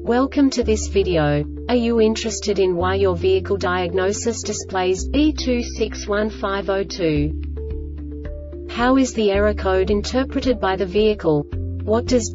Welcome to this video. Are you interested in why your vehicle diagnosis displays B261502? How is the error code interpreted by the vehicle? What does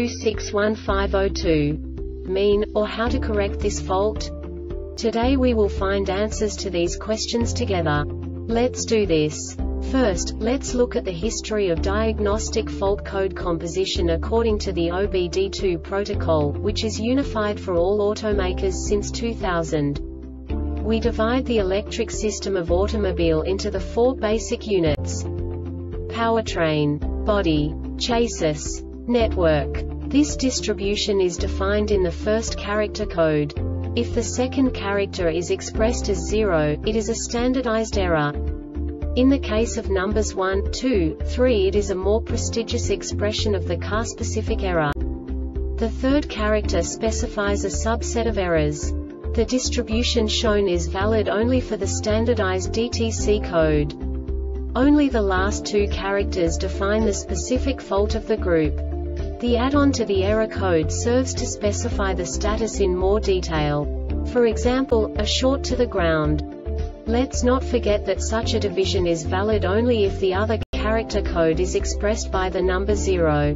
B261502 mean, or how to correct this fault? Today we will find answers to these questions together. Let's do this. First, let's look at the history of diagnostic fault code composition according to the OBD2 protocol, which is unified for all automakers since 2000. We divide the electric system of automobile into the four basic units: powertrain, body, chassis, network. This distribution is defined in the first character code. If the second character is expressed as 0, it is a standardized error. In the case of numbers 1, 2, 3, it is a more prestigious expression of the car-specific error. The third character specifies a subset of errors. The distribution shown is valid only for the standardized DTC code. Only the last two characters define the specific fault of the group. The add-on to the error code serves to specify the status in more detail. For example, a short to the ground. Let's not forget that such a division is valid only if the other character code is expressed by the number 0.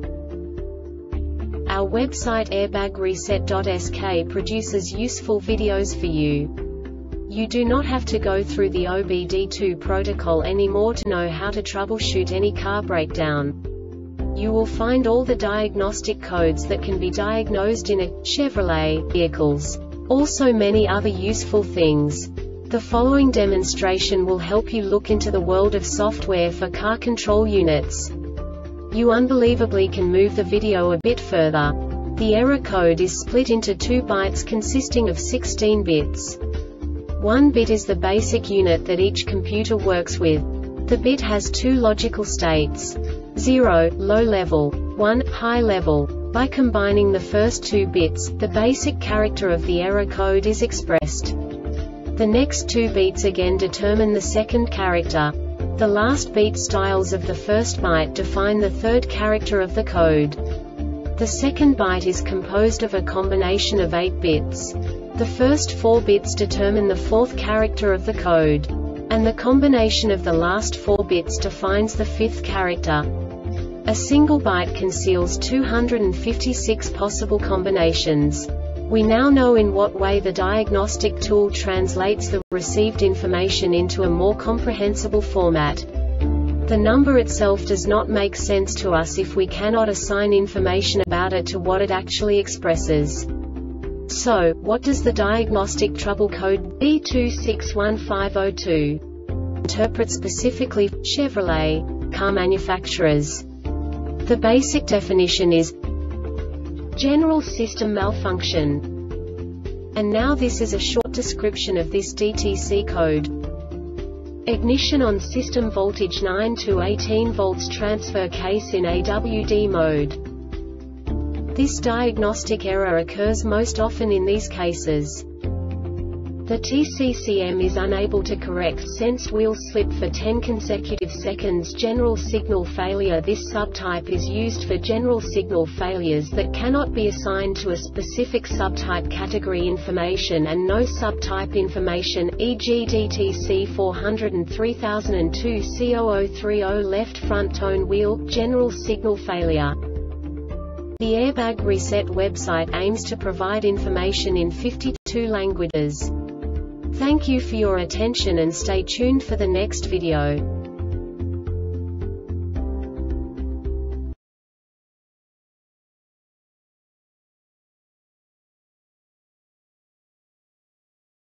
Our website airbagreset.sk produces useful videos for you. You do not have to go through the OBD2 protocol anymore to know how to troubleshoot any car breakdown. You will find all the diagnostic codes that can be diagnosed in a Chevrolet vehicles. Also many other useful things. The following demonstration will help you look into the world of software for car control units. You unbelievably can move the video a bit further. The error code is split into 2 bytes consisting of 16 bits. 1 bit is the basic unit that each computer works with. The bit has 2 logical states: 0, low level, 1, high level. By combining the first 2 bits, the basic character of the error code is expressed. The next 2 beats again determine the second character. The last beat styles of the first byte define the third character of the code. The second byte is composed of a combination of 8 bits. The first 4 bits determine the fourth character of the code. And the combination of the last 4 bits defines the fifth character. A single byte conceals 256 possible combinations. We now know in what way the diagnostic tool translates the received information into a more comprehensible format. The number itself does not make sense to us if we cannot assign information about it to what it actually expresses. So, what does the diagnostic trouble code B261502 interpret specifically for Chevrolet car manufacturers? The basic definition is general system malfunction. And now this is a short description of this DTC code. Ignition on system voltage 9 to 18 volts, transfer case in AWD mode. This diagnostic error occurs most often in these cases. The TCCM is unable to correct sensed wheel slip for 10 consecutive seconds. General signal failure. This subtype is used for general signal failures that cannot be assigned to a specific subtype category information and no subtype information, e.g. DTC 403002 C0030 left front tone wheel, general signal failure. The Airbag Reset website aims to provide information in 52 languages. Thank you for your attention and stay tuned for the next video.